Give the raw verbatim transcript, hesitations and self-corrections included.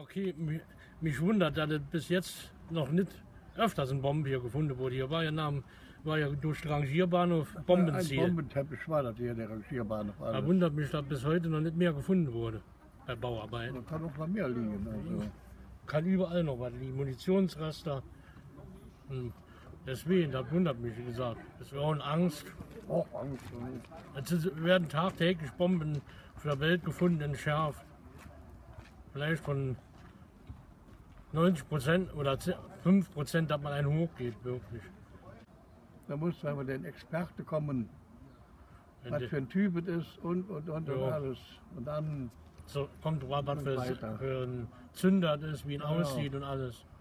okay, mich, mich wundert, dass es bis jetzt noch nicht öfters ein Bomben hier gefunden wurde. Hier war ja, nach, war ja durch den Rangierbahnhof Bombenziel. Ein Bombenteppich war das hier, der Rangierbahnhof. Da wundert mich, dass bis heute noch nicht mehr gefunden wurde bei Bauarbeiten. Das kann auch bei mir liegen. Also. Kann überall noch was liegen, Munitionsraster. Hm. Deswegen, das wundert mich, wie gesagt. Es wäre auch eine Angst. Auch Angst. Es werden tagtäglich Bomben auf der Welt gefunden, entschärft. Vielleicht von neunzig Prozent oder fünf Prozent, dass man einen hochgeht, wirklich. Da muss aber den Experte kommen, Wenn was die, für ein Typ es ist und und und, und Ja. alles. Und dann so kommt drauf, was Und für, weiter. für ein Zünder das ist, wie ihn Ja. aussieht und alles.